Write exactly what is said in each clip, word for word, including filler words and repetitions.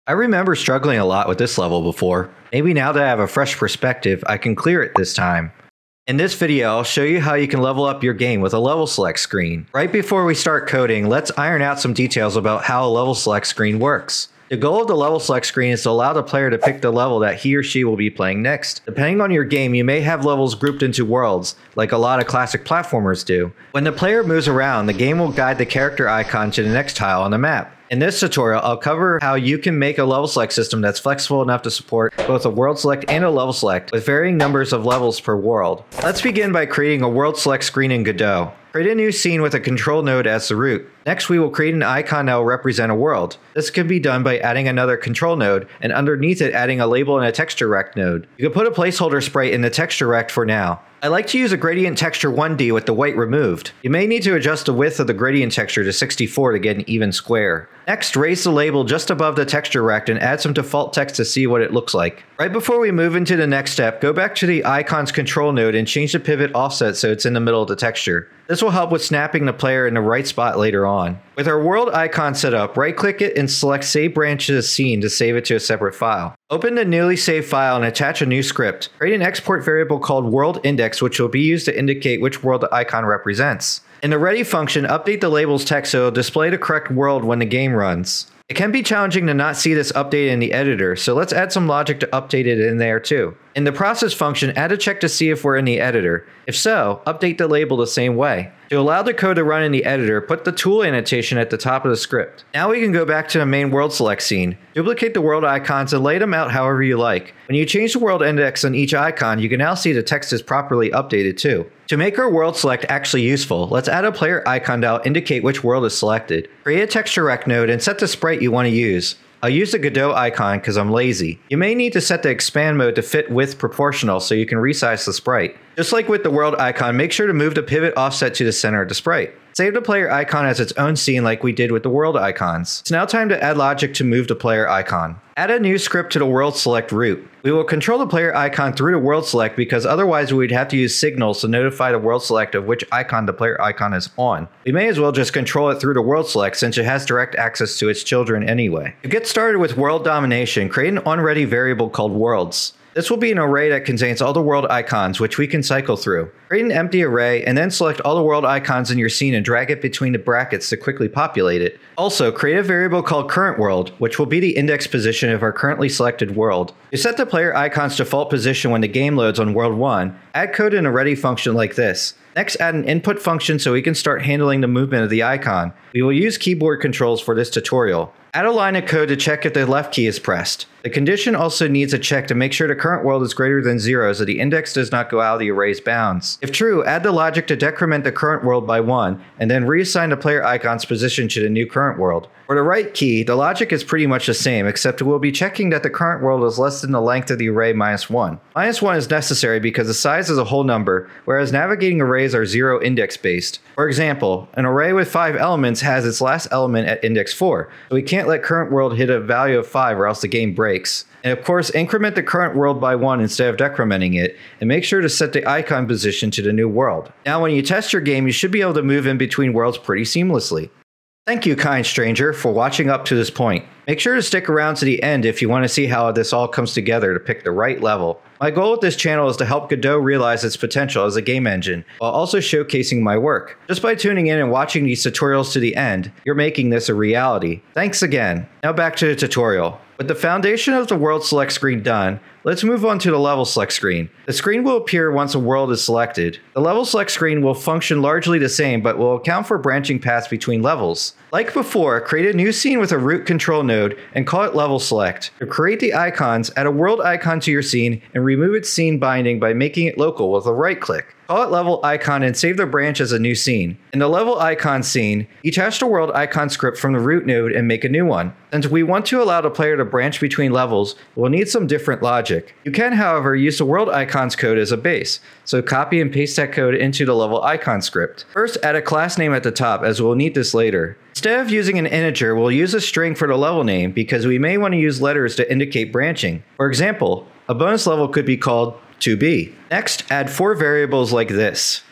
I remember struggling a lot with this level before. Maybe now that I have a fresh perspective, I can clear it this time. In this video, I'll show you how you can level up your game with a level select screen. Right before we start coding, let's iron out some details about how a level select screen works. The goal of the level select screen is to allow the player to pick the level that he or she will be playing next. Depending on your game, you may have levels grouped into worlds, like a lot of classic platformers do. When the player moves around, the game will guide the character icon to the next tile on the map. In this tutorial, I'll cover how you can make a level select system that's flexible enough to support both a world select and a level select with varying numbers of levels per world. Let's begin by creating a world select screen in Godot. Create a new scene with a control node as the root. Next, we will create an icon that will represent a world. This can be done by adding another control node, and underneath it adding a label and a texture rect node. You can put a placeholder sprite in the texture rect for now. I like to use a gradient texture one D with the white removed. You may need to adjust the width of the gradient texture to sixty-four to get an even square. Next, raise the label just above the texture rect and add some default text to see what it looks like. Right before we move into the next step, go back to the icon's control node and change the pivot offset so it's in the middle of the texture. This will help with snapping the player in the right spot later on. With our world icon set up, right-click it and select Save Branch as Scene to save it to a separate file. Open the newly saved file and attach a new script. Create an export variable called world index, which will be used to indicate which world the icon represents. In the ready function, update the label's text so it'll display the correct world when the game runs. It can be challenging to not see this updated in the editor, so let's add some logic to update it in there too. In the process function, add a check to see if we're in the editor. If so, update the label the same way. To allow the code to run in the editor, put the tool annotation at the top of the script. Now we can go back to the main world select scene. Duplicate the world icons and lay them out however you like. When you change the world index on each icon, you can now see the text is properly updated too. To make our world select actually useful, let's add a player icon that will indicate which world is selected. Create a texture rect node and set the sprite you want to use. I'll use the Godot icon because I'm lazy. You may need to set the expand mode to fit width proportional so you can resize the sprite. Just like with the world icon, make sure to move the pivot offset to the center of the sprite. Save the player icon as its own scene like we did with the world icons. It's now time to add logic to move the player icon. Add a new script to the world select root. We will control the player icon through the world select because otherwise we would have to use signals to notify the world select of which icon the player icon is on. We may as well just control it through the world select since it has direct access to its children anyway. To get started with world domination, create an onReady variable called worlds. This will be an array that contains all the world icons, which we can cycle through. Create an empty array, and then select all the world icons in your scene and drag it between the brackets to quickly populate it. Also, create a variable called current world, which will be the index position of our currently selected world. To set the player icon's default position when the game loads on world one, add code in a ready function like this. Next, add an input function so we can start handling the movement of the icon. We will use keyboard controls for this tutorial. Add a line of code to check if the left key is pressed. The condition also needs a check to make sure the current world is greater than zero so the index does not go out of the array's bounds. If true, add the logic to decrement the current world by one, and then reassign the player icon's position to the new current world. For the right key, the logic is pretty much the same, except we'll be checking that the current world is less than the length of the array minus one. Minus one is necessary because the size is a whole number, whereas navigating arrays are zero index based. For example, an array with five elements has its last element at index four, so we can't let current world hit a value of five or else the game breaks. And of course, increment the current world by one instead of decrementing it, and make sure to set the icon position to the new world. Now when you test your game, you should be able to move in between worlds pretty seamlessly. Thank you, kind stranger, for watching up to this point. Make sure to stick around to the end if you want to see how this all comes together to pick the right level. My goal with this channel is to help Godot realize its potential as a game engine, while also showcasing my work. Just by tuning in and watching these tutorials to the end, you're making this a reality. Thanks again. Now back to the tutorial. With the foundation of the world select screen done, let's move on to the level select screen. The screen will appear once a world is selected. The level select screen will function largely the same, but will account for branching paths between levels. Like before, create a new scene with a root control node and call it level select. To create the icons, add a world icon to your scene and remove its scene binding by making it local with a right click. Call it level icon and save the branch as a new scene. In the level icon scene, detach the world icon script from the root node and make a new one. Since we want to allow the player to branch between levels, we'll need some different logic. You can, however, use the world icons code as a base, so copy and paste that code into the level icon script. First, add a class name at the top, as we'll need this later. Instead of using an integer, we'll use a string for the level name because we may want to use letters to indicate branching. For example, a bonus level could be called two B. Next, add four variables like this.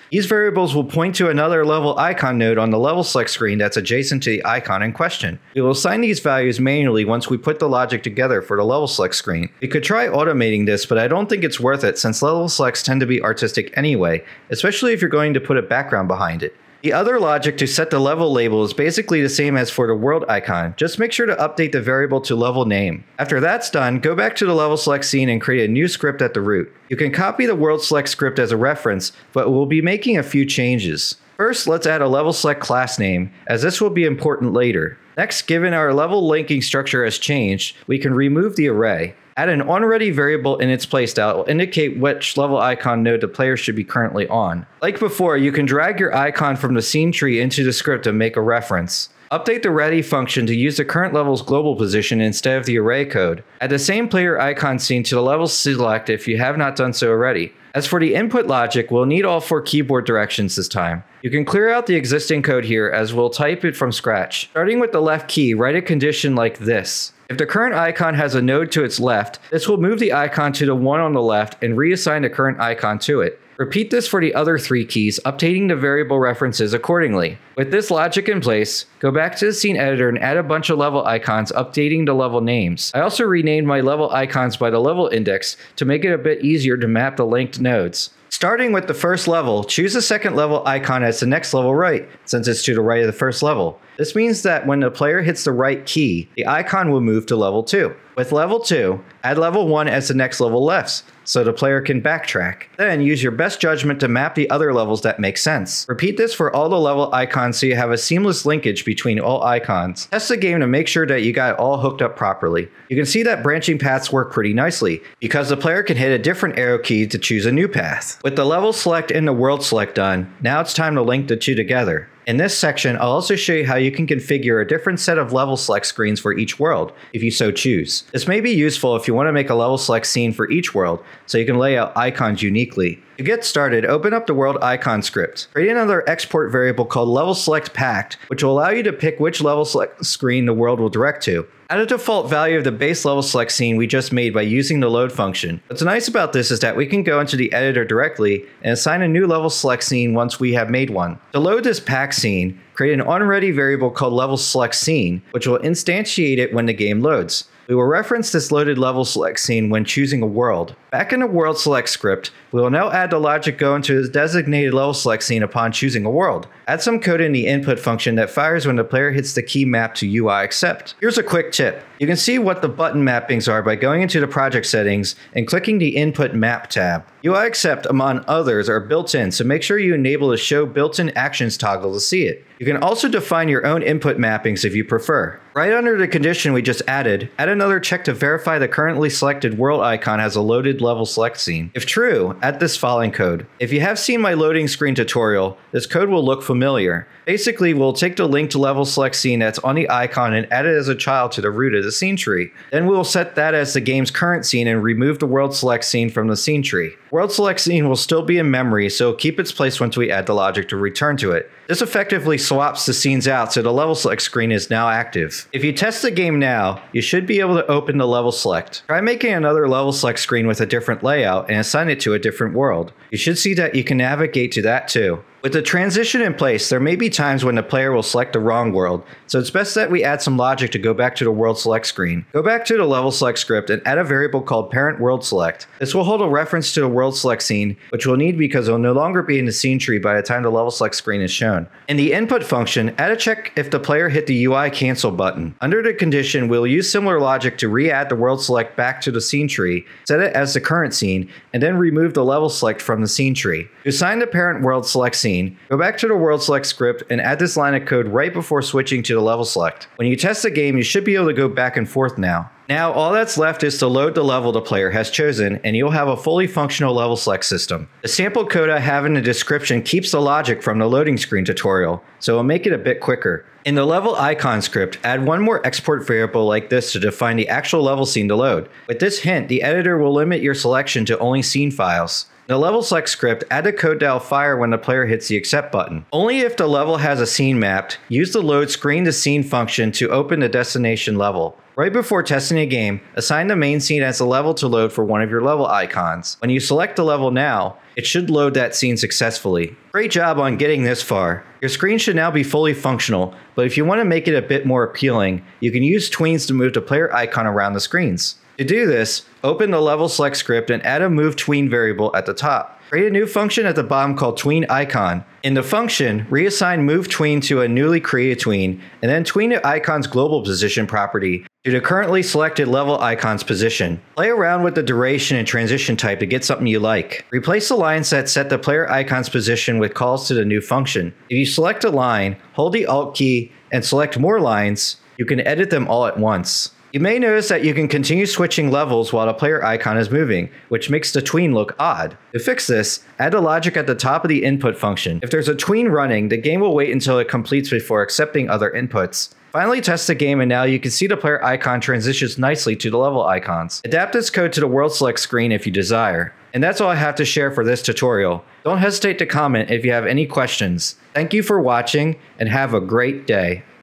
These variables will point to another level icon node on the level select screen that's adjacent to the icon in question. We will assign these values manually once we put the logic together for the level select screen. We could try automating this, but I don't think it's worth it since level selects tend to be artistic anyway, especially if you're going to put a background behind it. The other logic to set the level label is basically the same as for the world icon. Just make sure to update the variable to level name. After that's done, go back to the level select scene and create a new script at the root. You can copy the world select script as a reference, but we'll be making a few changes. First, let's add a level select class name, as this will be important later. Next, given our level linking structure has changed, we can remove the array. Add an onReady variable in its place that will indicate which level icon node the player should be currently on. Like before, you can drag your icon from the scene tree into the script to make a reference. Update the ready function to use the current level's global position instead of the array code. Add the same player icon scene to the level select if you have not done so already. As for the input logic, we'll need all four keyboard directions this time. You can clear out the existing code here as we'll type it from scratch. Starting with the left key, write a condition like this. If the current icon has a node to its left, this will move the icon to the one on the left and reassign the current icon to it. Repeat this for the other three keys, updating the variable references accordingly. With this logic in place, go back to the scene editor and add a bunch of level icons, updating the level names. I also renamed my level icons by the level index to make it a bit easier to map the linked nodes. Starting with the first level, choose the second level icon as the next level right, since it's to the right of the first level. This means that when the player hits the right key, the icon will move to level two. With level two, add level one as the next level left, so the player can backtrack. Then use your best judgment to map the other levels that make sense. Repeat this for all the level icons so you have a seamless linkage between all icons. Test the game to make sure that you got it all hooked up properly. You can see that branching paths work pretty nicely, because the player can hit a different arrow key to choose a new path. With the level select and the world select done, now it's time to link the two together. In this section, I'll also show you how you can configure a different set of level select screens for each world, if you so choose. This may be useful if you want to make a level select scene for each world, so you can lay out icons uniquely. To get started, open up the world icon script. Create another export variable called level select packed, which will allow you to pick which level select screen the world will direct to. Add a default value of the base level select scene we just made by using the load function. What's nice about this is that we can go into the editor directly and assign a new level select scene once we have made one. To load this pack scene, create an onReady variable called level select scene, which will instantiate it when the game loads. We will reference this loaded level select scene when choosing a world. Back in the world select script, we will now add the logic go into the designated level select scene upon choosing a world. Add some code in the input function that fires when the player hits the key map to U I accept. Here's a quick tip. You can see what the button mappings are by going into the project settings and clicking the input map tab. U I accept, among others, are built in, so make sure you enable the show built-in actions toggle to see it. You can also define your own input mappings if you prefer. Right under the condition we just added, add another check to verify the currently selected world icon has a loaded level select scene. If true, add this following code. If you have seen my loading screen tutorial, this code will look familiar. Basically, we'll take the linked level select scene that's on the icon and add it as a child to the root of the scene tree. Then we will set that as the game's current scene and remove the world select scene from the scene tree. World select scene will still be in memory, so keep its place once we add the logic to return to it. This effectively swaps the scenes out so the level select screen is now active. If you test the game now, you should be able to open the level select. Try making another level select screen with a different layout and assign it to a different world. You should see that you can navigate to that too. With the transition in place, there may be times when the player will select the wrong world, so it's best that we add some logic to go back to the world select screen. Go back to the level select script and add a variable called parent world select. This will hold a reference to the world select scene, which we'll need because it will no longer be in the scene tree by the time the level select screen is shown. In the input function, add a check if the player hit the U I cancel button. Under the condition, we'll use similar logic to re-add the world select back to the scene tree, set it as the current scene, and then remove the level select from the scene tree. To assign the parent world select scene, go back to the world select script and add this line of code right before switching to the level select. When you test the game, you should be able to go back and forth now. Now, all that's left is to load the level the player has chosen, and you'll have a fully functional level select system. The sample code I have in the description keeps the logic from the loading screen tutorial, so it'll make it a bit quicker. In the level icon script, add one more export variable like this to define the actual level scene to load. With this hint, the editor will limit your selection to only scene files. In the level select script, add the code that will fire when the player hits the accept button. Only if the level has a scene mapped, use the load screen to scene function to open the destination level. Right before testing a game, assign the main scene as a level to load for one of your level icons. When you select the level now, it should load that scene successfully. Great job on getting this far. Your screen should now be fully functional, but if you want to make it a bit more appealing, you can use Tweens to move the player icon around the screens. To do this, open the level select script and add a move tween variable at the top. Create a new function at the bottom called tween icon. In the function, reassign move tween to a newly created tween, and then tween the icon's global position property to the currently selected level icon's position. Play around with the duration and transition type to get something you like. Replace the lines that set the player icon's position with calls to the new function. If you select a line, hold the Alt key and select more lines, you can edit them all at once. You may notice that you can continue switching levels while the player icon is moving, which makes the tween look odd. To fix this, add the logic at the top of the input function. If there's a tween running, the game will wait until it completes before accepting other inputs. Finally test the game and now you can see the player icon transitions nicely to the level icons. Adapt this code to the world select screen if you desire. And that's all I have to share for this tutorial. Don't hesitate to comment if you have any questions. Thank you for watching and have a great day.